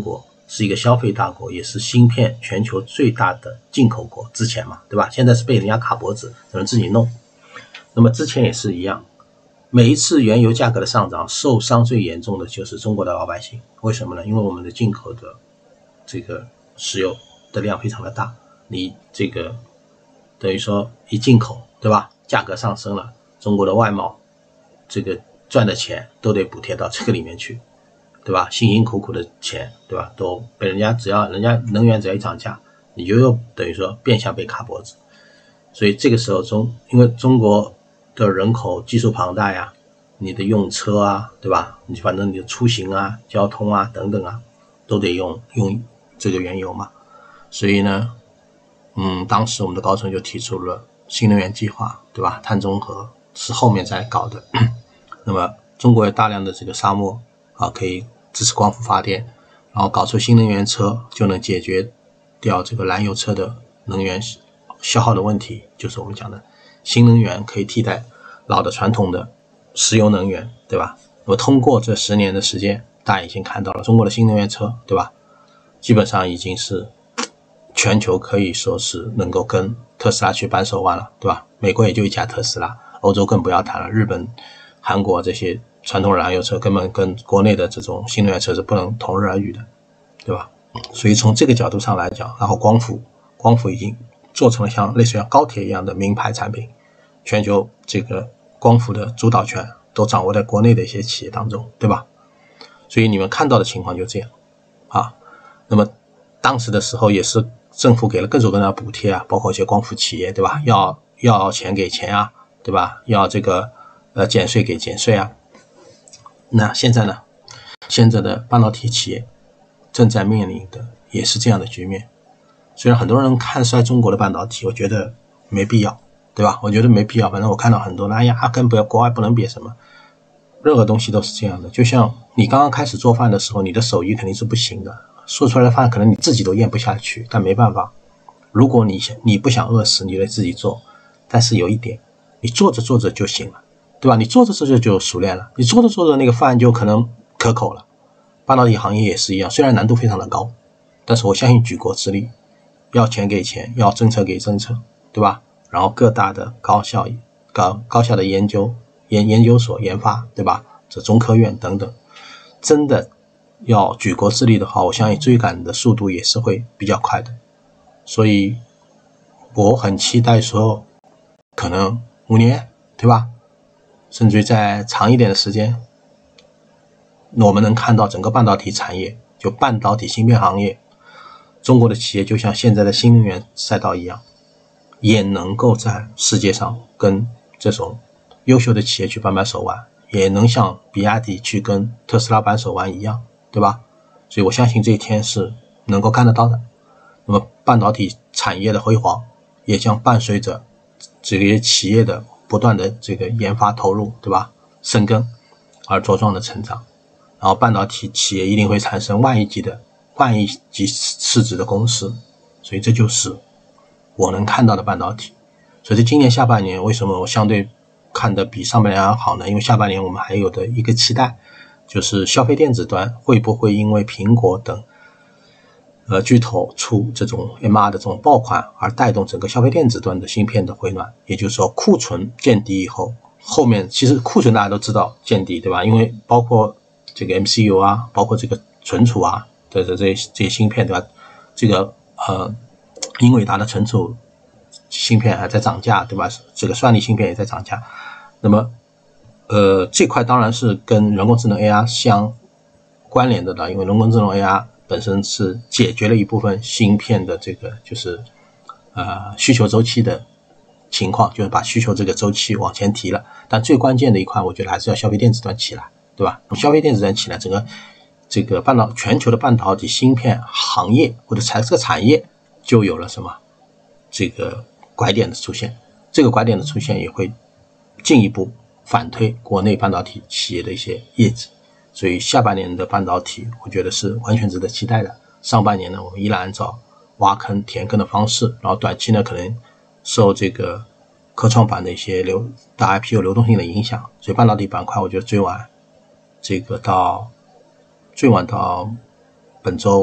是一个消费大国，也是芯片全球最大的进口国，之前嘛，对吧？现在是被人家卡脖子，只能自己弄。那么之前也是一样，每一次原油价格的上涨，受伤最严重的就是中国的老百姓。为什么呢？因为我们的进口的这个石油的量非常的大，你这个等于说一进口，对吧？价格上升了，中国的外贸这个赚的钱都得补贴到这个里面去，对吧？辛辛苦苦的钱，对吧？都被人家能源只要一涨价，你就又等于说变相被卡脖子。所以这个时候因为中国的人口基数庞大呀，你的用车啊，对吧？你反正你的出行啊、交通啊等等啊，都得用这个原油嘛。所以呢，当时我们的高层就提出了新能源计划，对吧？碳中和是后面才搞的。那么中国有大量的这个沙漠啊，可以支持光伏发电，然后搞出新能源车，就能解决掉这个燃油车的能源消耗的问题，就是我们讲的新能源可以替代老的传统的石油能源，对吧？那么通过这10年的时间，大家已经看到了中国的新能源车，对吧？基本上已经是全球可以说是能够跟特斯拉去扳手腕了，对吧？美国也就一家特斯拉，欧洲更不要谈了，日本、韩国这些传统燃油车根本跟国内的这种新能源车是不能同日而语的，对吧？所以从这个角度上来讲，然后光伏已经做成了像类似像高铁一样的名牌产品，全球这个光伏的主导权都掌握在国内的一些企业当中，对吧？所以你们看到的情况就这样啊。那么当时的时候也是政府给了各种各样的补贴啊，包括一些光伏企业，对吧？要钱给钱啊，对吧？要这个减税给减税啊。那现在呢？现在的半导体企业正在面临的也是这样的局面。虽然很多人看衰中国的半导体，我觉得没必要，对吧？我觉得没必要。反正我看到很多人，哎呀，跟国外不能比什么，任何东西都是这样的。就像你刚刚开始做饭的时候，你的手艺肯定是不行的，说出来的饭可能你自己都咽不下去，但没办法。如果你不想饿死，你得自己做。但是有一点，你做着做着就行了，对吧？你做着做着就熟练了，你做着做着那个饭就可能可口了。半导体行业也是一样，虽然难度非常的高，但是我相信举国之力，要钱给钱，要政策给政策，对吧？然后各大的高校的研究所研发，对吧？这中科院等等，真的要举国之力的话，我相信追赶的速度也是会比较快的。所以我很期待说可能5年，对吧？甚至于再长一点的时间，我们能看到整个半导体产业，就半导体芯片行业，中国的企业就像现在的新能源赛道一样，也能够在世界上跟这种优秀的企业去扳扳手腕，也能像比亚迪去跟特斯拉扳手腕一样，对吧？所以我相信这一天是能够看得到的。那么半导体产业的辉煌也将伴随着这些企业的不断的这个研发投入，对吧？深耕而茁壮的成长，然后半导体企业一定会产生万亿级市值的公司，所以这就是我能看到的半导体。所以在今年下半年，为什么我相对看得比上半年还好呢？因为下半年我们还有的一个期待，就是消费电子端会不会因为苹果等巨头出这种 MR 的这种爆款而带动整个消费电子端的芯片的回暖，也就是说库存见底以后，后面其实库存大家都知道见底，对吧？因为包括这个 MCU 啊，包括这个存储啊的这些芯片，对吧？这个英伟达的存储芯片还在涨价，对吧？这个算力芯片也在涨价。那么这块当然是跟人工智能 AR 相关联的了，因为人工智能 AR 本身是解决了一部分芯片的这个就是需求周期的情况，就是把需求这个周期往前提了。但最关键的一块，我觉得还是要消费电子端起来，对吧？消费电子端起来，整个这个全球的半导体芯片行业或者这个产业就有了什么这个拐点的出现。这个拐点的出现也会进一步反推国内半导体企业的一些业绩。所以下半年的半导体我觉得是完全值得期待的。上半年呢，我们依然按照挖坑填坑的方式，然后短期呢可能受这个科创板的一些大 IPO 流动性的影响，所以半导体板块我觉得最晚到本周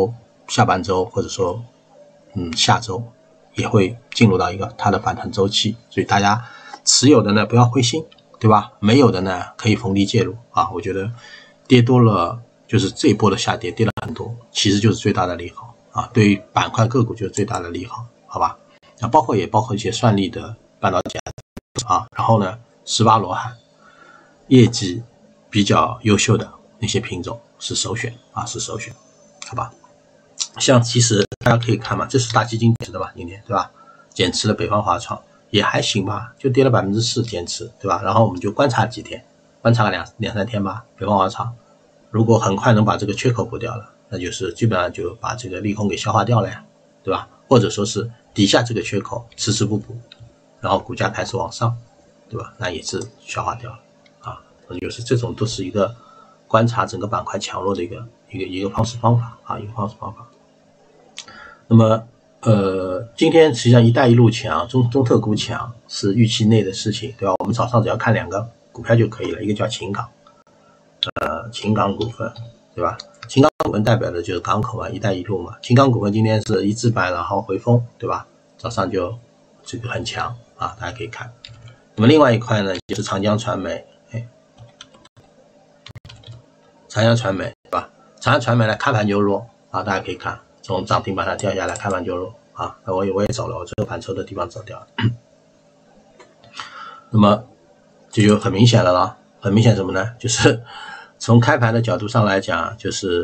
下半周或者说下周也会进入到一个它的反弹周期，所以大家持有的呢不要灰心，对吧？没有的呢可以逢低介入啊。我觉得跌多了就是这一波的下跌跌了很多，其实就是最大的利好啊，对于板块个股就是最大的利好，好吧？啊，包括一些算力的半导体啊，然后呢18罗汉业绩比较优秀的那些品种是首选啊，是首选，好吧？像其实大家可以看嘛，这是大基金减持的吧，今天对吧？减持了北方华创也还行吧，就跌了4%减持，对吧？然后我们就观察几天，观察个两三天吧。北方华创如果很快能把这个缺口补掉了，那就是基本上就把这个利空给消化掉了呀，对吧？或者说是底下这个缺口迟迟不补，然后股价开始往上，对吧？那也是消化掉了啊。就是这种都是一个观察整个板块强弱的一个方式方法啊，一个方式方法。那么今天实际上一带一路强，中特估强是预期内的事情，对吧？我们早上只要看2个股票就可以了，一个叫秦港，秦港股份，对吧？秦港股份代表的就是港口嘛，一带一路嘛。秦港股份今天是一字板，然后回风，对吧？早上就这个很强啊，大家可以看。那么另外一块呢，就是长江传媒，长江传媒，对吧？长江传媒呢开盘就弱啊，大家可以看，从涨停板上掉下来，开盘就弱啊。那我也走了，我这个盘抽的地方走掉了。那么这就很明显了啦，很明显什么呢？就是从开盘的角度上来讲，就是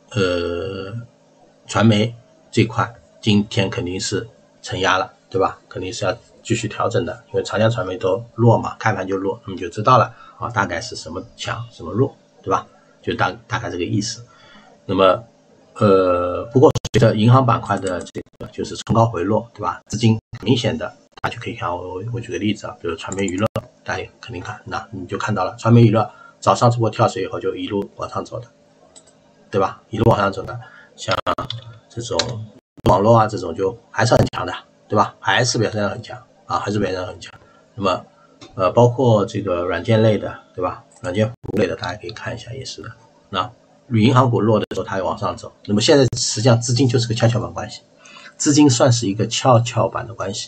传媒这块今天肯定是承压了，对吧？肯定是要继续调整的，因为长江传媒都弱嘛，开盘就弱，那么就知道了啊，大概是什么强什么弱，对吧？就大概这个意思。那么不过随着银行板块的这个就是冲高回落，对吧？资金明显的，大家就可以看我举个例子啊，比如传媒娱乐，大家肯定看，那你就看到了传媒娱乐早上这波跳水以后就一路往上走的，对吧？一路往上走的，像这种网络啊这种就还是很强的，对吧？还是表现得很强啊，还是表现得很强。那么包括这个软件类的，对吧？软件服务类的大家可以看一下，也是的。那银行股弱的时候它也往上走，那么现在实际上资金就是个跷跷板关系，资金算是一个跷跷板的关系。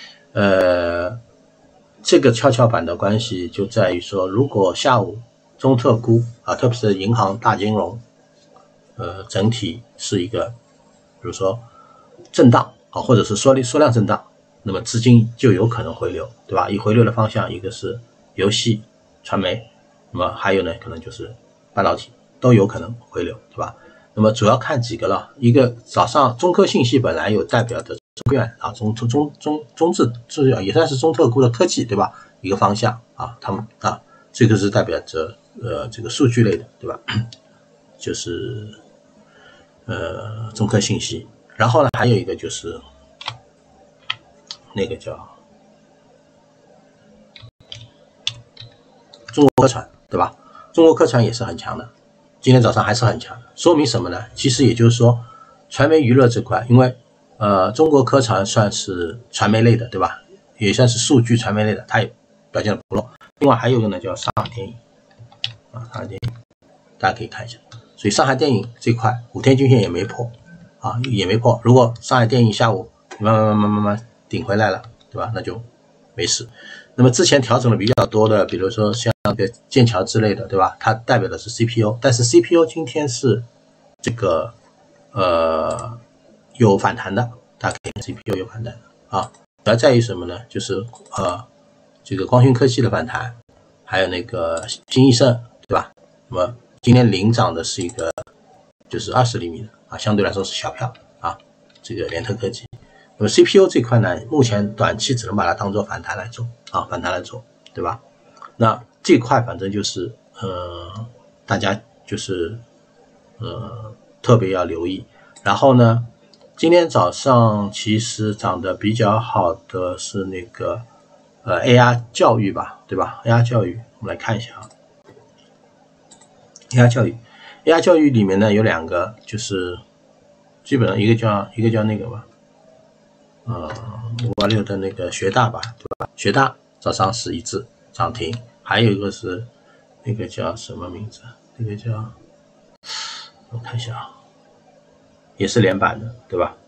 这个跷跷板的关系就在于说，如果下午中特估啊，特别是银行大金融整体是一个比如说震荡啊，或者是缩量震荡，那么资金就有可能回流，对吧？以回流的方向，一个是游戏、传媒，那么还有呢，可能就是半导体都有可能回流，对吧？那么主要看几个了，一个早上中科信息本来有代表的中院啊，中智也算是中特估的科技，对吧？一个方向啊，他们啊，这个是代表着这个数据类的，对吧？就是中科信息，然后呢还有一个就是那个叫中国科传，对吧？中国科传也是很强的，今天早上还是很强的，说明什么呢？其实也就是说，传媒娱乐这块，因为中国科传算是传媒类的，对吧？也算是数据传媒类的，它也表现得不弱。另外还有一个呢叫上海电影啊，上海电影大家可以看一下。所以上海电影这块5天均线也没破啊，也没破。如果上海电影下午慢慢顶回来了，对吧？那就没事。那么之前调整的比较多的，比如说像剑桥之类的，对吧？它代表的是 CPU， 但是 CPU 今天是这个有反弹的，大家可以看 CPU 有反弹的啊。主要在于什么呢？就是这个光讯科技的反弹，还有那个新易盛，对吧？那么今天领涨的是一个就是20厘米的啊，相对来说是小票啊，这个联特科技。那么 CPU 这块呢，目前短期只能把它当做反弹来做啊，反弹来做，对吧？那这块反正就是大家就是特别要留意。然后呢，今天早上其实涨得比较好的是那个AR 教育吧，对吧 ？AR 教育，我们来看一下啊。AR 教育里面呢有2个，就是基本上一个叫那个吧，586的那个学大吧，对吧？学大早上是一致涨停，还有一个是那个叫什么名字？那个叫我看一下啊， 也是连板的，对吧？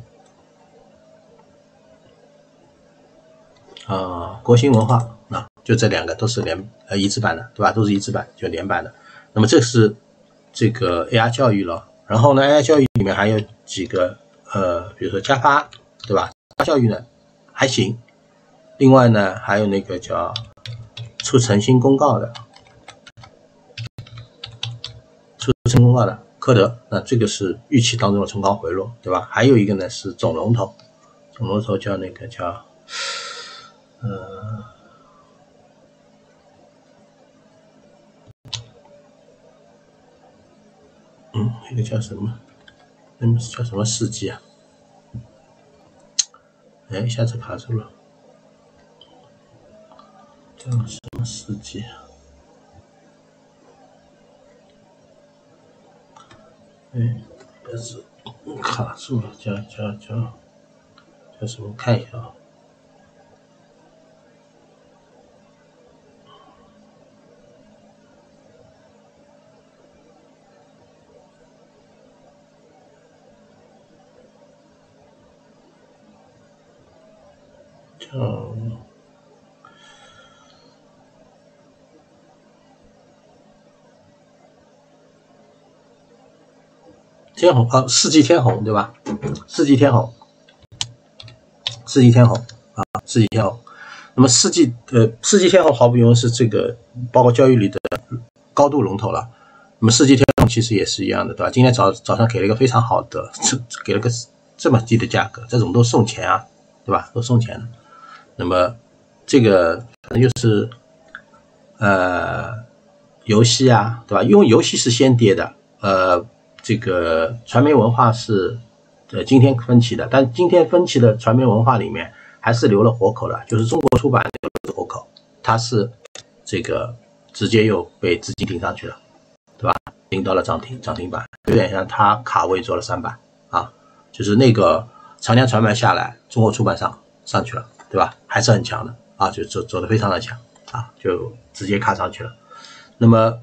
国兴文化就这两个都是一致版的，对吧？都是一致版，就连版的。那么这是这个 AR 教育了。然后呢 ，AR 教育里面还有几个比如说加发，对吧？教育呢还行。另外呢，还有那个叫出诚信公告的，科德，那这个是预期当中的冲高回落，对吧？还有一个呢是总龙头叫那个叫那个叫什么？叫什么世纪啊？一下子卡住了，叫什么世纪啊？也是卡住了，叫什么？看一下啊。天虹世纪天虹，对吧？世纪天虹那么世纪天虹毫不犹豫是这个包括教育里的高度龙头了。那么世纪天虹其实也是一样的，对吧？今天早上给了一个非常好的，给了个这么低的价格，这种都送钱啊，对吧？都送钱的。那么这个反正就是游戏啊，对吧？因为游戏是先跌的，这个传媒文化是今天分歧的，但今天分歧的传媒文化里面还是留了活口的，就是中国出版留了活口，它是这个直接又被资金顶上去了，对吧？顶到了涨停板，有点像它卡位做了3板啊，就是那个长江传媒下来，中国出版上去了，对吧？还是很强的啊，就走得非常的强啊，就直接卡上去了。那么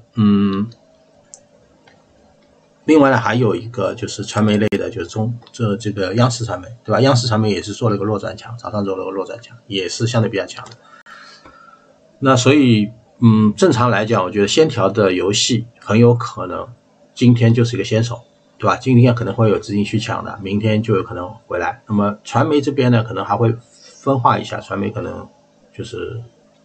另外呢，还有一个就是传媒类的，就是这个央视传媒，对吧？央视传媒也是做了个弱转强，早上做了个弱转强，也是相对比较强的。那所以正常来讲，我觉得先调的游戏很有可能今天就是一个先手，对吧？今天可能会有资金去抢的，明天就有可能回来。那么传媒这边呢，可能还会分化一下，传媒可能就是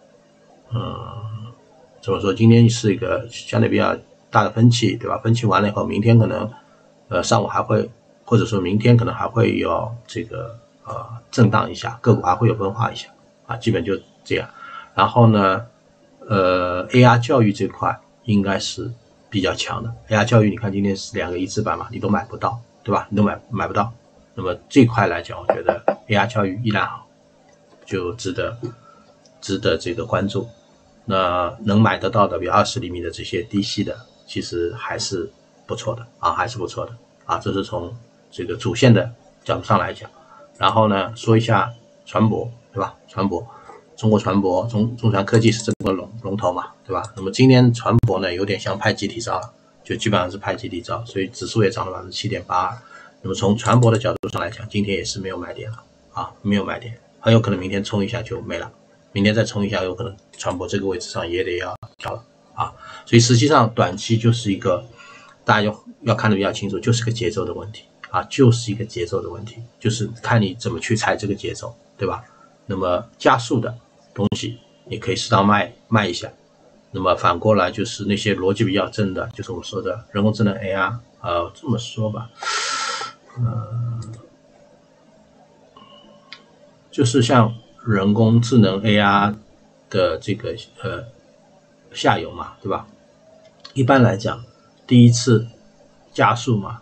怎么说？今天是一个相对比较大的分歧，对吧？分歧完了以后，明天可能上午还会，或者说明天可能还会有这个震荡一下，个股还会有分化一下啊，基本就这样。然后呢AR 教育这块应该是比较强的。AR 教育你看今天是2个一致版嘛，你都买不到，对吧？你都买不到。那么这块来讲，我觉得 AR 教育依然好，就值得这个关注。那能买得到的，比如20厘米的这些低吸的，其实还是不错的啊，还是不错的啊。这是从这个主线的角度上来讲。然后呢，说一下船舶，对吧？船舶，中国船舶，中船科技是这个龙头嘛，对吧？那么今年船舶呢，有点像拍集体招了，就基本上是拍集体招，所以指数也涨了 7.82%。那么从船舶的角度上来讲，今天也是没有买点了啊，没有买点，很有可能明天冲一下就没了。明天再冲一下，有可能船舶这个位置上也得要调了啊，所以实际上短期就是一个大家要看得比较清楚，就是个节奏的问题啊，就是一个节奏的问题，就是看你怎么去猜这个节奏，对吧？那么加速的东西也可以适当卖一下，那么反过来就是那些逻辑比较正的，就是我们说的人工智能 AR，这么说吧，就是像人工智能 AR 的这个下游嘛，对吧？一般来讲，第一次加速嘛，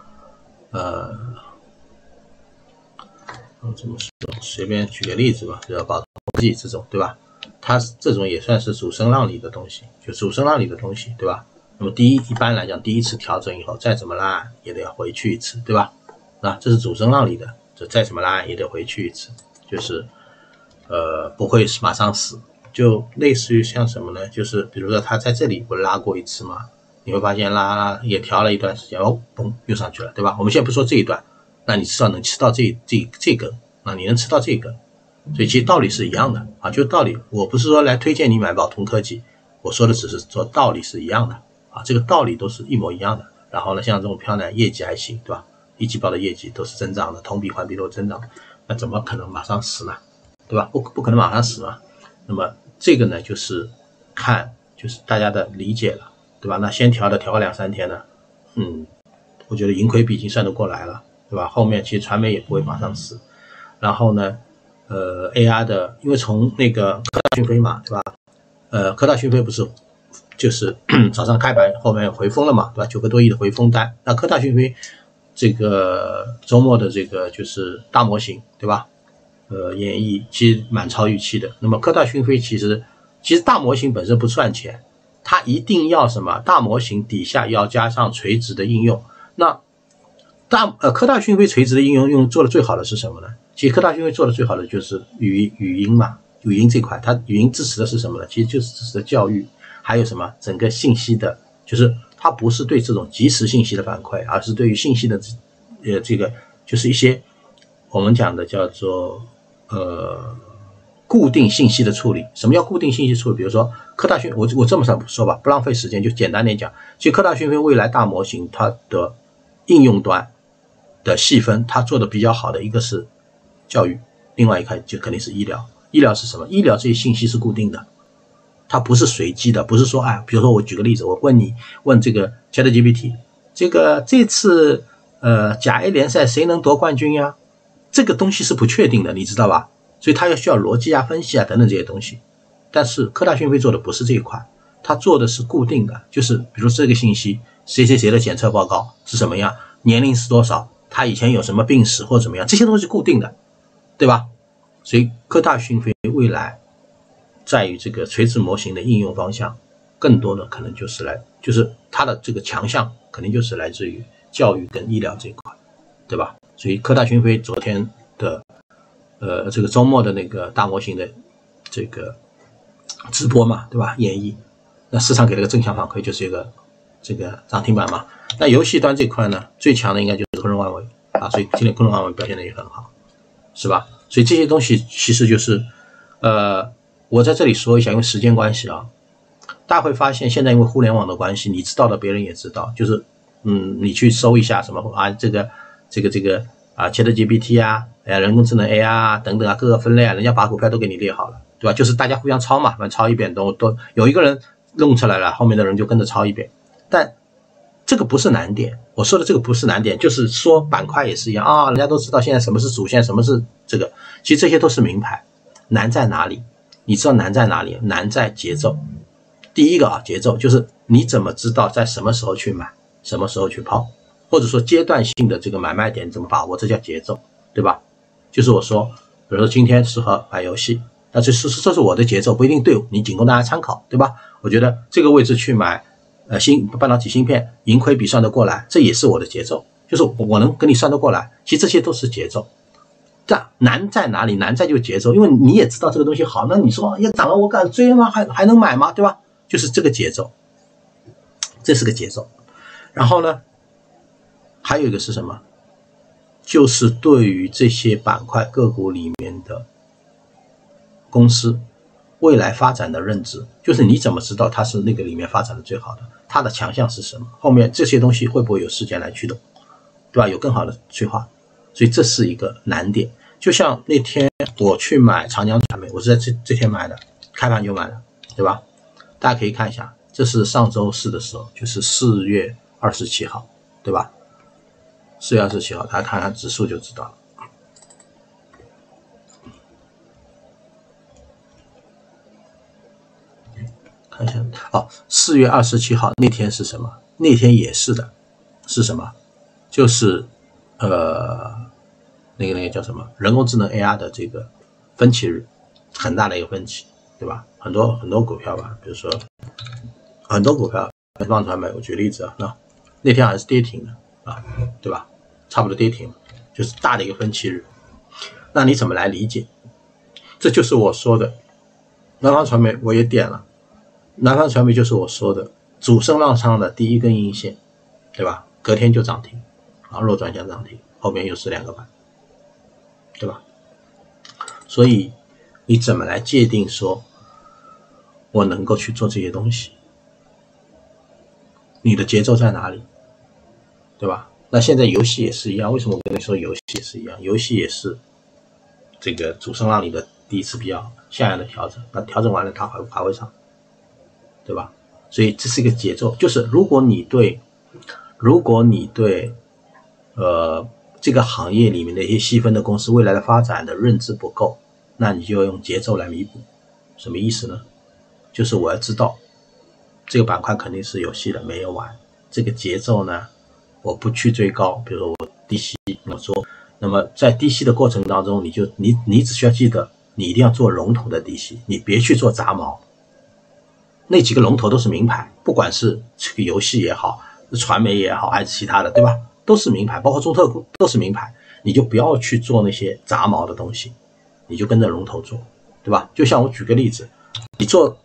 怎么说？随便举个例子吧，比如宝科技这种，对吧？它这种也算是主升浪里的东西，就主升浪里的东西，对吧？那么一般来讲，第一次调整以后，再怎么拉也得要回去一次，对吧？这是主升浪里的，这再怎么拉也得回去一次，就是不会马上死，就类似于像什么呢？就是比如说它在这里不拉过一次吗？ 你会发现啦也调了一段时间，哦，嘣又上去了，对吧？我们先不说这一段，那你至少能吃到这根啊，你能吃到这根，所以其实道理是一样的啊，就道理，我不是说来推荐你买宝通科技，我说的只是说道理是一样的啊，这个道理都是一模一样的。然后呢，像这种漂亮业绩还行，对吧？一季报的业绩都是增长的，同比环比都是增长的，那怎么可能马上死呢？对吧？不可能马上死嘛。那么这个呢，就是看就是大家的理解了，对吧？那先调个2-3天呢，我觉得盈亏比已经算得过来了，对吧？后面其实传媒也不会马上死。然后呢，AR 的，因为从那个科大讯飞嘛，对吧？科大讯飞不是就是早上开盘后面回封了嘛，对吧？9个多亿的回封单。那科大讯飞这个周末的这个就是大模型，对吧？演绎其实蛮超预期的。那么科大讯飞其实大模型本身不赚钱，它一定要什么？大模型底下要加上垂直的应用。那科大讯飞垂直的应用做的最好的是什么呢？其实科大讯飞做的最好的就是语音嘛，语音这块，它语音支持的是什么呢？其实就是支持的教育，还有什么整个信息的，就是它不是对这种即时信息的反馈，而是对于信息的这个就是一些我们讲的叫做固定信息的处理。什么叫固定信息处理？比如说科大讯，我这么说吧，不浪费时间，就简单点讲，其实科大讯飞未来大模型它的应用端的细分，它做的比较好的一个是教育，另外一块就肯定是医疗。医疗是什么？医疗这些信息是固定的，它不是随机的，不是说比如说我举个例子，我问这个 ChatGPT， 这次甲 A 联赛谁能夺冠军呀？这个东西是不确定的，你知道吧？所以它需要逻辑啊、分析啊等等这些东西。但是科大讯飞做的不是这一块，它做的是固定的，就是比如这个信息谁的检测报告是什么样，年龄是多少，他以前有什么病史或怎么样，这些东西是固定的，对吧？所以科大讯飞未来在于这个垂直模型的应用方向，更多的可能就是它的这个强项肯定就是来自于教育跟医疗这一块，对吧？所以科大讯飞昨天的这个周末的那个大模型的这个直播嘛，对吧？演绎，那市场给了个正向反馈，就是一个这个涨停板嘛。那游戏端这块呢，最强的应该就是昆仑万维啊，所以今天昆仑万维表现的也很好，是吧？所以这些东西其实就是我在这里说一下，因为时间关系啊，大家会发现现在因为互联网的关系，你知道的别人也知道，就是你去搜一下什么这个ChatGPT 啊，人工智能 AI 啊等等啊，各个分类啊，人家把股票都给你列好了，对吧？就是大家互相抄嘛，反正抄一遍都有一个人弄出来了，后面的人就跟着抄一遍。但这个不是难点，我说的这个不是难点，就是说板块也是一样啊，人家都知道现在什么是主线，什么是这个，其实这些都是名牌。难在哪里？你知道难在哪里？难在节奏。第一个节奏就是你怎么知道在什么时候去买，什么时候去抛，或者说阶段性的这个买卖点怎么把握，这叫节奏，对吧？就是我说，比如说今天适合买游戏，那这是我的节奏，不一定对，你仅供大家参考，对吧？我觉得这个位置去买半导体芯片，盈亏比算得过来，这也是我的节奏，就是我能跟你算得过来，其实这些都是节奏。但难在哪里？难在就是节奏，因为你也知道这个东西好，那你说要涨了我敢追吗？还能买吗？对吧？就是这个节奏，这是个节奏。然后呢，还有一个是什么？就是对于这些板块个股里面的公司未来发展的认知，就是你怎么知道它是那个里面发展的最好的，它的强项是什么，后面这些东西会不会有事件来驱动，对吧？有更好的催化，所以这是一个难点。就像那天我去买长江传媒，我是在这天买的，开盘就买了，对吧？大家可以看一下，这是上周四的时候，就是4月27号，对吧？4月27号，大家看看指数就知道了。看一下，4月27号那天是什么？那天也是的，是什么？就是那个叫什么？人工智能 AI 的这个分歧日，很大的一个分歧，对吧？很多股票吧，比如说很多股票，万方传媒，我举例子那天还是跌停的对吧？差不多跌停，就是大的一个分歧日。那你怎么来理解？这就是我说的，南方传媒我也点了，南方传媒就是我说的主升浪上的第一根阴线，对吧？隔天就涨停，啊，弱转向涨停，后面又是2个板，对吧？所以你怎么来界定说我能够去做这些东西？你的节奏在哪里？对吧？那现在游戏也是一样，为什么我跟你说游戏也是一样？游戏也是这个主升浪里的第一次比较像样的调整，那调整完了它还会上，对吧？所以这是一个节奏，就是如果你对这个行业里面的一些细分的公司未来的发展的认知不够，那你就要用节奏来弥补。什么意思呢？就是我要知道这个板块肯定是有戏的，没有完。这个节奏呢，我不去追高，比如说我低吸我做，那么在低吸的过程当中，你只需要记得，你一定要做龙头的低吸，你别去做杂毛。那几个龙头都是名牌，不管是这个游戏也好，传媒也好，还是其他的，对吧？都是名牌，包括中特估都是名牌，你就不要去做那些杂毛的东西，你就跟着龙头做，对吧？就像我举个例子，你做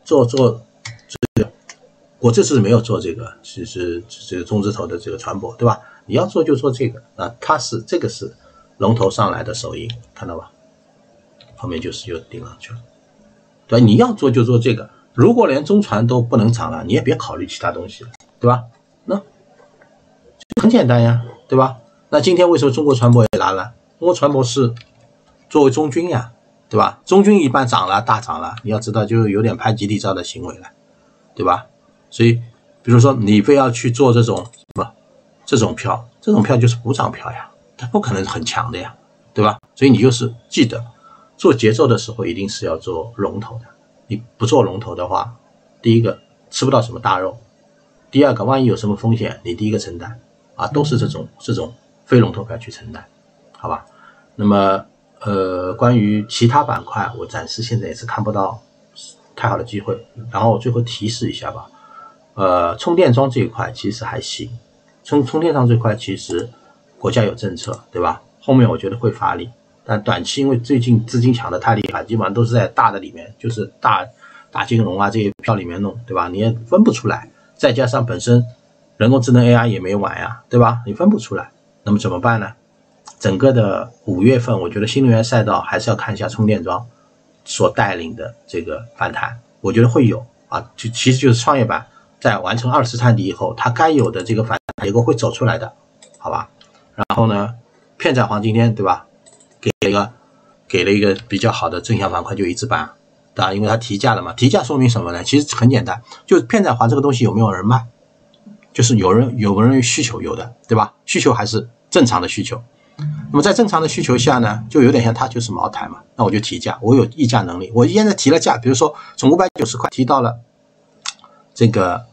我这次没有做这个，是这个中字头的这个船舶，对吧？你要做就做这个啊，这个是龙头上来的首映，看到吧？后面就是又顶上去了，对吧？你要做就做这个，如果连中船都不能涨了，你也别考虑其他东西了，对吧？那很简单呀，对吧？那今天为什么中国船舶也拉了？中国船舶是作为中军呀，对吧？中军一半涨了，大涨了，你要知道就有点拍集体照的行为了，对吧？所以比如说你非要去做这种票，这种票就是补涨票呀，它不可能很强的呀，对吧？所以你就是记得做节奏的时候一定是要做龙头的，你不做龙头的话，第一个吃不到什么大肉，第二个万一有什么风险你第一个承担啊，都是这种非龙头票去承担，好吧？那么关于其他板块我暂时现在也是看不到太好的机会，然后我最后提示一下吧。充电桩这一块其实还行，充电桩这一块其实国家有政策，对吧？后面我觉得会发力，但短期因为最近资金抢得太厉害，基本上都是在大的里面，就是大金融啊这些票里面弄，对吧？你也分不出来，再加上本身人工智能 AI 也没完呀，对吧？你分不出来，那么怎么办呢？整个的5月份，我觉得新能源赛道还是要看一下充电桩所带领的这个反弹，我觉得会有啊，其实就是创业板在完成2次探底以后，它该有的这个反弹结构会走出来的，好吧？然后呢，片仔癀今天对吧，给了一个比较好的正向板块，就一字板，对吧？因为它提价了嘛，提价说明什么呢？其实很简单，就是片仔癀这个东西有没有人卖，就是有人需求有的，对吧？需求还是正常的需求。那么在正常的需求下呢，就有点像它就是茅台嘛，那我就提价，我有议价能力，我现在提了价，比如说从590块提到了这个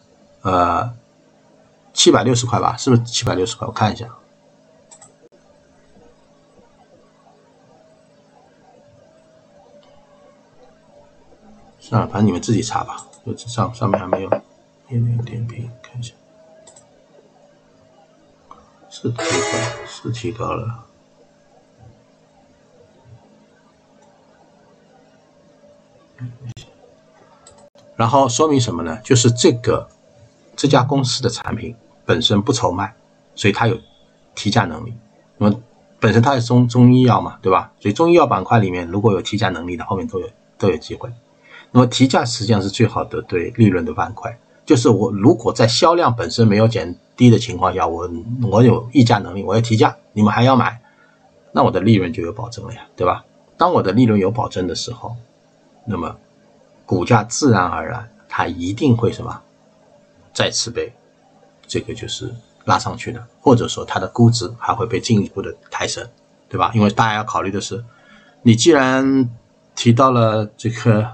760块吧，是不是760块？我看一下，算了，反正你们自己查吧，就上面还没有点评，看一下，是提高了。然后说明什么呢？就是这家公司的产品本身不愁卖，所以它有提价能力。那么本身它是中医药嘛，对吧？所以中医药板块里面如果有提价能力的，后面都有机会。那么提价实际上是最好的对利润的板块，就是我如果在销量本身没有减低的情况下，我有议价能力，我要提价，你们还要买，那我的利润就有保证了呀，对吧？当我的利润有保证的时候，那么股价自然而然它一定会什么再次被这个就是拉上去的，或者说它的估值还会被进一步的抬升，对吧？因为大家要考虑的是，你既然提到了这个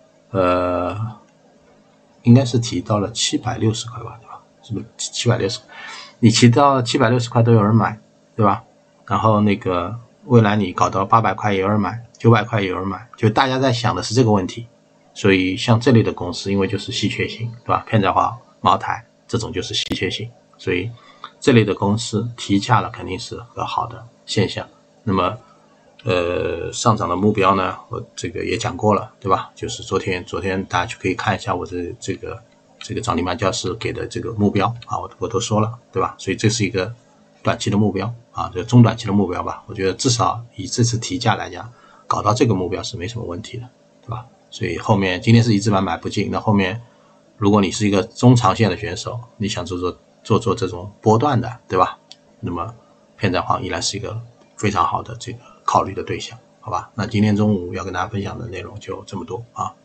应该是提到了760块吧，对吧？是不是760？你提到760块都有人买，对吧？然后那个未来你搞到800块也有人买，900块也有人买，就大家在想的是这个问题。所以像这类的公司因为就是稀缺性，对吧？片仔癀、茅台这种就是稀缺性，所以这类的公司提价了肯定是个好的现象。那么上涨的目标呢，我这个也讲过了，对吧？就是昨天大家就可以看一下我的这个这个涨停板教室给的这个目标啊，我都说了，对吧？所以这是一个短期的目标啊，这中短期的目标吧。我觉得至少以这次提价来讲，搞到这个目标是没什么问题的，对吧？所以后面今天是一字板买不进，那后面如果你是一个中长线的选手，你想做这种波段的，对吧？那么片仔癀依然是一个非常好的这个考虑的对象，好吧？那今天中午要跟大家分享的内容就这么多啊。